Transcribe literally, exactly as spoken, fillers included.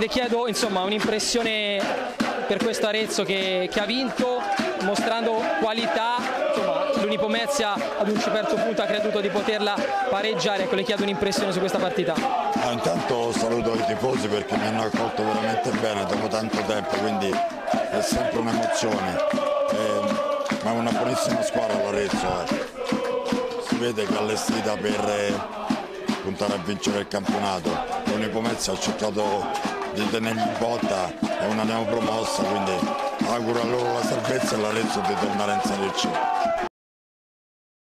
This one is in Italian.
le chiedo insomma un'impressione per questo Arezzo che, che ha vinto, mostrando qualità. L'Unipomezia ad un certo punto ha creduto di poterla pareggiare, ecco, le chiedo un'impressione su questa partita. Ah, intanto saluto i tifosi perché mi hanno accolto veramente bene dopo tanto tempo, quindi è sempre un'emozione, eh, ma è una buonissima squadra l'Arezzo, eh. Si vede che è allestita per eh, puntare a vincere il campionato. L'Unipomezia ha cercato di tenergli botta, è una neopromossa, quindi auguro a loro la salvezza e l'Arezzo di tornare in Serie C.